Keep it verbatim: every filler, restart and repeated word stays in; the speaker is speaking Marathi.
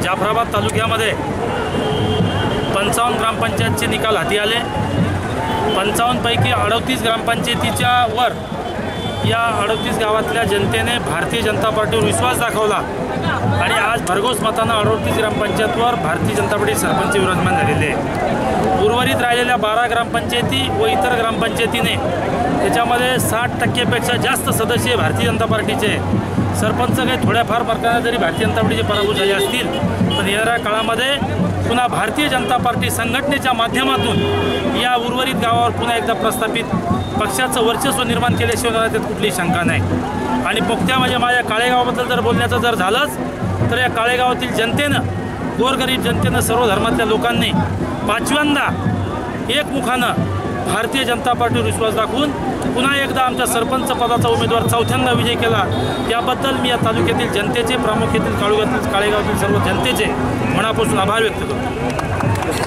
जाफराबाद तालुक्यामध्ये पंचावन्न ग्रामपंचायतचे निकाल हाती आले। पंचावन्नपैकी अडतीस ग्रामपंचायतीच्या वर या अडतीस गावातल्या जनतेने भारतीय जनता पार्टीवर विश्वास दाखवला आणि आज भरघोस मतानं अडतीस ग्रामपंचायतवर भारतीय जनता पार्टी सरपंच विराजमान झालेले आहे। उर्वरित राहिलेल्या बारा ग्रामपंचायती व इतर ग्रामपंचायतीने त्याच्यामध्ये साठ टक्केपेक्षा जास्त सदस्य भारतीय जनता पार्टीचे। सरपंच काही थोड्याफार फरकाने जरी भारतीय जनता पार्टीचे पराभूत झाले असतील पण येणाऱ्या काळामध्ये पुन्हा भारतीय जनता पार्टी संघटनेच्या माध्यमातून या उर्वरित गावावर पुन्हा एकदा प्रस्थापित पक्षाचं वर्चस्व निर्माण केल्याशिवाय त्यात कुठलीही शंका नाही। आणि पोक्त्या म्हणजे माझ्या काळेगावाबद्दल जर बोलण्याचं जर झालंच तर या काळेगावातील जनतेनं, गोरगरीब जनतेनं, सर्व धर्मातल्या लोकांनी पाचव्यांदा एकमुखानं भारतीय जनता पार्टीवर विश्वास दाखवून पुन्हा एकदा आमच्या सरपंच पदाचा उमेदवार चौथ्यांदा विजय केला। त्याबद्दल मी या तालुक्यातील जनतेचे, प्रामुख्यातील काळुगातील काळेगावातील सर्व जनतेचे मनापासून आभार व्यक्त करतो।